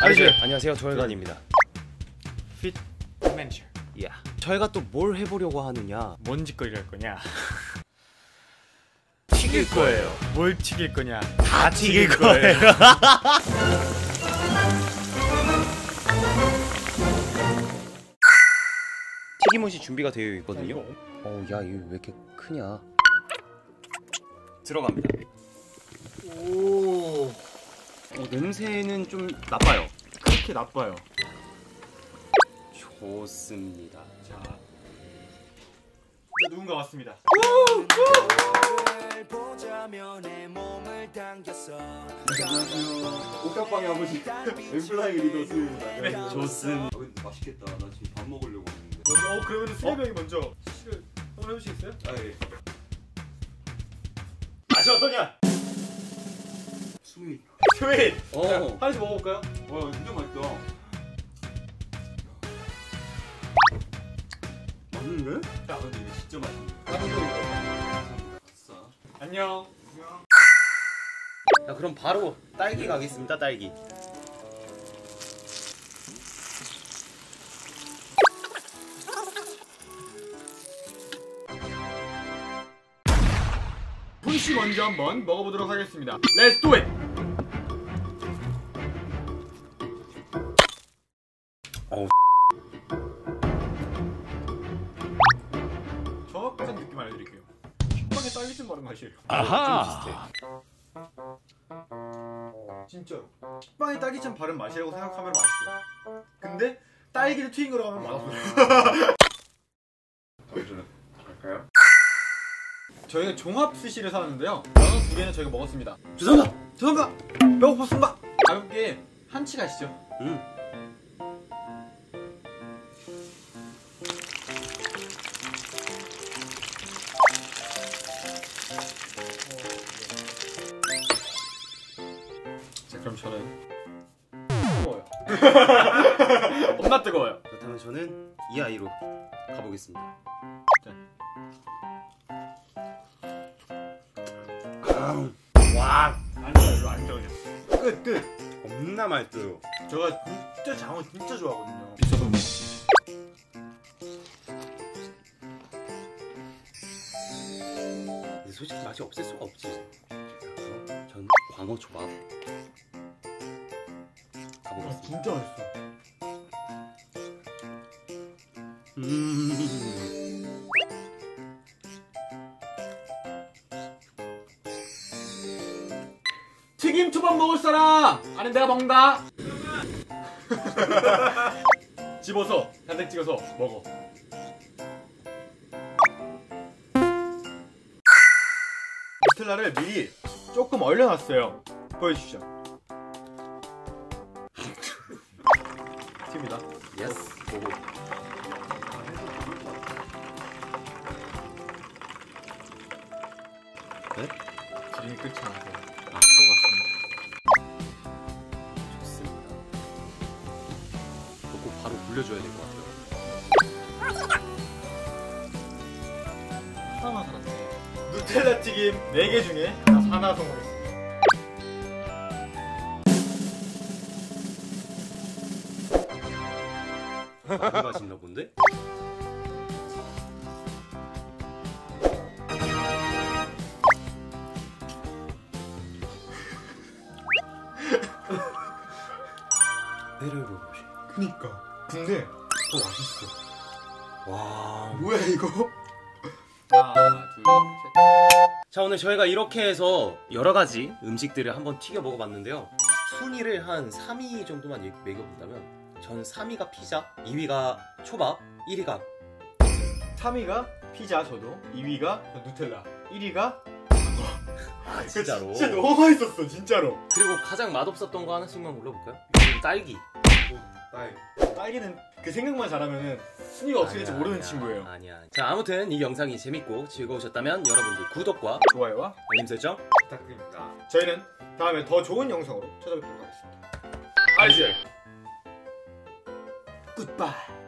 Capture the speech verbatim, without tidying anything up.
아저씨 안녕하세요, 조혈관입니다. 핏 매니저. 야, 저희가 또 뭘 해보려고 하느냐? 뭔 짓거리를 할 거냐? 튀길 거예요. 뭘 튀길 거냐? 다 튀길 거예요. 튀김옷이 준비가 되어 있거든요. 어, 야, 이거 왜 이렇게 크냐? 들어갑니다. 오, 어, 냄새는 좀 나빠요. 그렇게 나빠요. 좋습니다. 자, 이제 누군가 왔습니다. 안녕하세요. 옥탑방의 아버지 엠플라잉 리더 수입니다. 네, 좋습니다. 아, 근데 맛있겠다. 나 지금 밥 먹으려고 하는데. 먼저, 어 그러면 수협이 형이 먼저 시를 한번 해주시겠어요? 아 예. 맛이 어떠냐? 스윗. 스윗. 어. 자, 하나씩 먹어볼까요? 와 진짜 맛있다. 맛있는데? 자, 근데 이게 진짜 맛있네. 아싸. 안녕. 자, 그럼 바로 딸기 가겠습니다. 딸기. 훈씨 먼저 한번 먹어보도록 하겠습니다. Let's do it. 어우. 정확한 느낌 알려드릴게요. 식빵에 딸기잼 바른 맛이에요. 아하. 좀 비슷해. 진짜로. 식빵에 딸기잼 바른 맛이라고 생각하면 맛있어요. 근데 딸기를 튀긴 거라고 하면 맛없어요. 보여주는 갈까요? 저희가 종합 스시를 사왔는데요. 연어 두 개는 저희가 먹었습니다. 죄송합니다. 죄송합니다. 배고팠습니다. 가볍게 한치 가시죠. 음. 자, 그럼 저는 뜨거워요. 겁나 뜨거워요. 그렇다면 저는 이 아이로 가보겠습니다. 아, 와, 아니요, 이거 안 떠요. 끝, 끝. 겁나 맛있어요. 제가 진짜 장어 진짜 좋아하거든요. 비싸도 못. 근데 솔직히 맛이 없을 수가 없지. 그럼 전 광어 초밥 아, 가보겠습니다. 진짜 맛있어. 음. 튀김 초밥 먹을 사람! 아니 내가 먹는다. 집어서 잔뜩 찍어서 먹어. 누텔라를 미리 조금 얼려놨어요. 보여주시죠. 팁니다. 예스. 고고. 네? 기름이 끝이 나서 아, 녹았습니다. 좋습니다. 이거 꼭 바로 굴려줘야 될 것 같아요. 하나만 살았어요. 누텔라 튀김 네 개 중에 하나 성공했습니다. 많이 맛있나 본데? 베레로 보시. 그니까. 근데 더 맛있어. 와. 뭐야 이거? 하나, 둘, 셋. 자, 오늘 저희가 이렇게 해서 여러 가지 음식들을 한번 튀겨 먹어봤는데요. 순위를 한 삼 위 정도만 매겨본다면 저는 삼 위가 피자, 이 위가 초밥, 일 위가 삼 위가 피자 저도, 이 위가 누텔라, 일 위가 아, 진짜로. 진짜 너무 맛있었어 진짜로. 그리고 가장 맛없었던 거 하나씩만 골라볼까요? 이거는 딸기. 딸. 딸기는 그 생각만 잘하면은 순위가 어떻게 될지 아니야, 모르는 아니야, 친구예요. 아니야. 자, 아무튼 이 영상이 재밌고 즐거우셨다면 여러분들 구독과 좋아요와 알림 설정 부탁드립니다. 저희는 다음에 더 좋은 영상으로 찾아뵙도록 하겠습니다. 알지? 굿바이.